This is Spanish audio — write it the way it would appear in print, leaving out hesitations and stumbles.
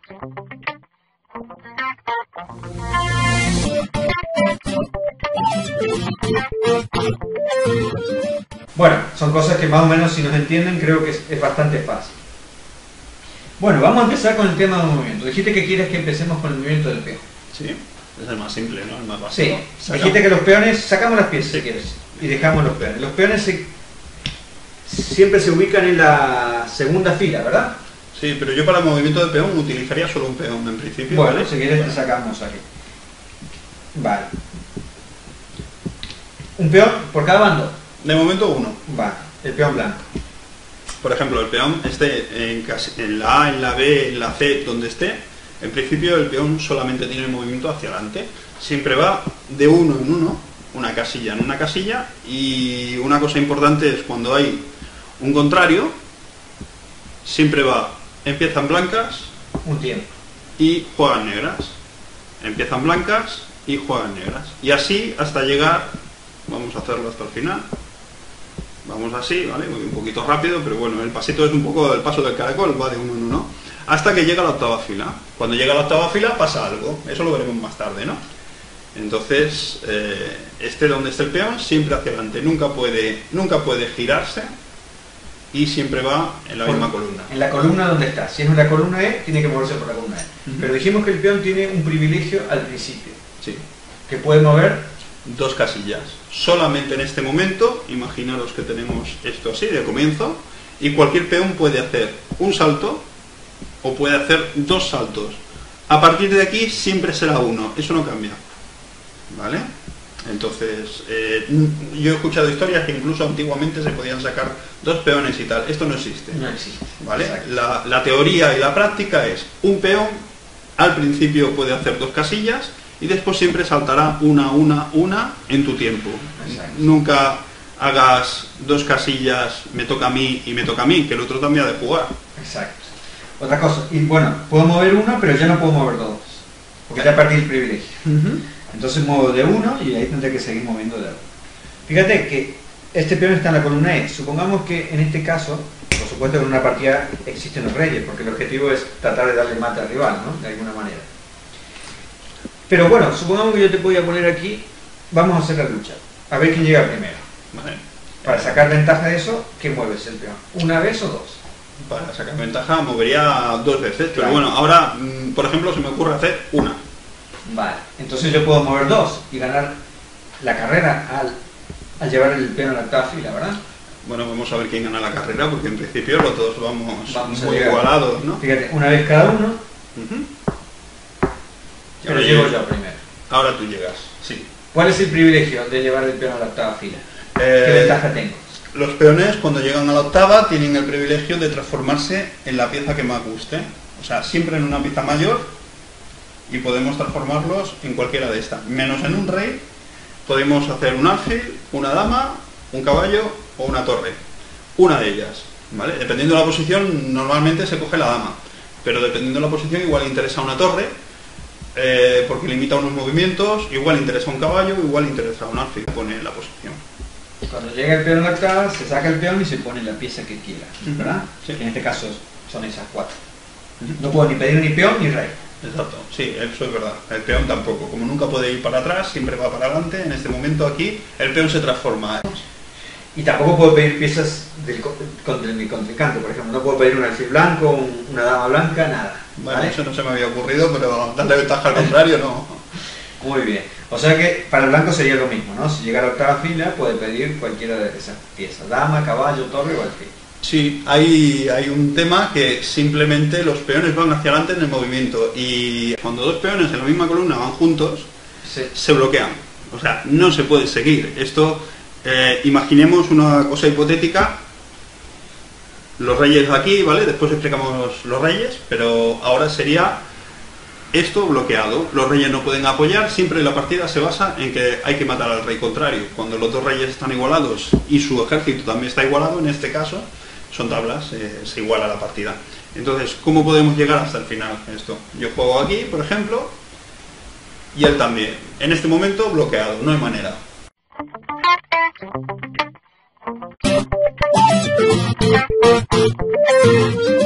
Bueno, son cosas que más o menos, si nos entienden, creo que es bastante fácil. Bueno, vamos a empezar con el tema del movimiento. Dijiste que quieres que empecemos con el movimiento del peón. Sí, es el más simple, ¿no? El más básico. Sí, dijiste que los peones, sacamos las piezas si quieres, y dejamos los peones. Los peones siempre se ubican en la segunda fila, ¿verdad? Sí, pero yo para el movimiento de peón utilizaría solo un peón en principio. Bueno, ¿vale? si quieres te sacamos aquí. Vale. ¿Un peón por cada bando? De momento uno. Vale, el peón blanco. Por ejemplo, el peón esté en la A, en la B, en la C, donde esté, en principio el peón solamente tiene movimiento hacia adelante. Siempre va de uno en uno, una casilla en una casilla, y una cosa importante es cuando hay un contrario, siempre va, empiezan blancas Un tiempo. y juegan negras. Empiezan blancas y juegan negras. Y así hasta llegar, vamos a hacerlo hasta el final. Vamos así, ¿vale? Voy un poquito rápido, pero bueno, el pasito es un poco el paso del caracol, va de uno en uno, hasta que llega a la octava fila. Cuando llega a la octava fila pasa algo, eso lo veremos más tarde, ¿no? Entonces, donde esté el peón, siempre hacia adelante, nunca puede girarse y siempre va en la misma columna. En la columna donde está. Si es una columna E, tiene que moverse por la columna E. Pero dijimos que el peón tiene un privilegio al principio. Sí. Que puede mover Dos casillas. Solamente en este momento, imaginaros que tenemos esto así de comienzo, y cualquier peón puede hacer un salto o puede hacer dos saltos. A partir de aquí siempre será uno, eso no cambia. ¿Vale? Entonces, yo he escuchado historias que incluso antiguamente se podían sacar dos peones y tal. Esto no existe. no existe. ¿Vale? La teoría y la práctica es un peón, al principio puede hacer dos casillas, y después siempre saltará una en tu tiempo. Exacto. Nunca hagas dos casillas, me toca a mí y me toca a mí, que el otro también ha de jugar. Exacto. Otra cosa, y bueno, puedo mover uno, pero ya no puedo mover dos, porque ya perdí el privilegio. Entonces muevo de uno y ahí tendré que seguir moviendo de uno. Fíjate que este peón está en la columna E. Supongamos que en este caso, por supuesto en una partida existen los reyes, porque el objetivo es tratar de darle mate al rival, ¿no? De alguna manera. Pero bueno, supongamos que yo te voy a poner aquí, vamos a hacer la lucha, a ver quién llega primero. Vale. Para sacar ventaja de eso, ¿qué mueves el peón? ¿Una vez o dos? Para sacar ventaja movería dos veces, pero Claro. bueno, ahora, por ejemplo, se me ocurre hacer una. Vale, entonces yo puedo mover dos y ganar la carrera al llevar el peón a la octava fila, ¿verdad? Bueno, vamos a ver quién gana la carrera, porque en principio los dos vamos a muy llegar. igualados, ¿no? Fíjate, una vez cada uno, Ujú. Y pero ahora llego yo- yo primero. Ahora tú llegas, sí. ¿Cuál es el privilegio de llevar el peón a la octava fila? ¿Qué Eh, ventaja tengo? Los peones, cuando llegan a la octava, tienen el privilegio de transformarse en la pieza que más guste. O sea, siempre en una pieza mayor, y podemos transformarlos en cualquiera de estas. Menos en un rey, podemos hacer un alfil, una dama, un caballo o una torre. Una de ellas, ¿vale? Dependiendo de la posición, normalmente se coge la dama. Pero dependiendo de la posición, igual interesa una torre, porque limita unos movimientos, igual interesa un caballo, igual interesa un alfil, pone en la posición. Cuando llega el peón a la octava, se saca el peón y se pone la pieza que quiera, ¿verdad? Sí. En este caso son esas cuatro. No puedo ni pedir ni peón ni rey. Exacto, sí, eso es verdad. El peón tampoco, como nunca puede ir para atrás, siempre va para adelante. En este momento aquí, el peón se transforma. Y tampoco puedo pedir piezas de mi contrincante, por ejemplo. No puedo pedir un alfil blanco, una dama blanca, nada. Bueno, ¿vale? eso no se me había ocurrido, pero darle ventaja al contrario no. Muy bien. O sea que para el blanco sería lo mismo, ¿no? Si llega a la octava fila, puede pedir cualquiera de esas piezas. Dama, caballo, torre o alfil. Sí, hay un tema que simplemente los peones van hacia adelante en el movimiento, y cuando dos peones en la misma columna van juntos, Sí. se bloquean. O sea, no se puede seguir. Esto, imaginemos una cosa hipotética. Los reyes aquí, ¿vale? Después explicamos los reyes, pero ahora sería esto bloqueado. Los reyes no pueden apoyar, siempre la partida se basa en que hay que matar al rey contrario. Cuando los dos reyes están igualados y su ejército también está igualado, en este caso, son tablas, se iguala la partida. Entonces, ¿cómo podemos llegar hasta el final? Esto, yo juego aquí, por ejemplo, y él también. En este momento, bloqueado, no hay manera. Thank you.